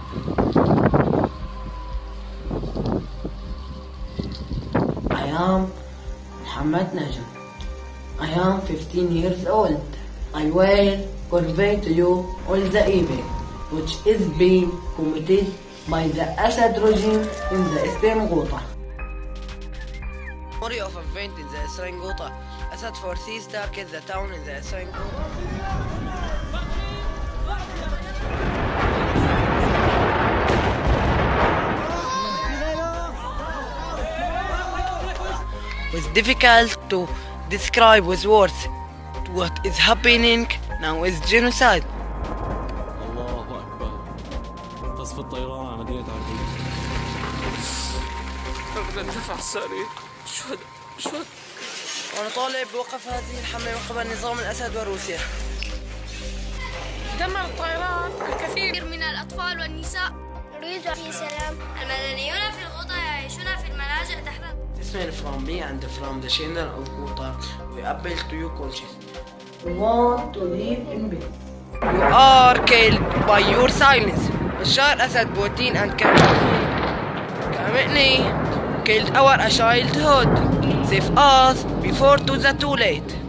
I am Muhammad Najm. I am 15 years old. I will convey to you all the evil which is being committed by the Assad regime in the Eastern Ghouta. Story of event in the Syrian Ghouta. Assad forces target the town in the Syrian Ghouta. It's difficult to describe with words what is happening now is genocide. الله أكبر. قصف الطيران على مدينة عربية. بدنا ندفع الساري. شو ونطالب بوقف هذه الحملة من قبل نظام الأسد وروسيا. دمر الطيران الكثير من الأطفال والنساء. نريد في سلام. المدنيون في الغوطة يعيشون في الملاجئ تحت. Ismail from me and from the channel of Ghouta. We appeal to you conscious. We want to live in peace. You are killed by your silence. Bashar Assad, Putin and Khamenei killed our childhood. Save us before too late.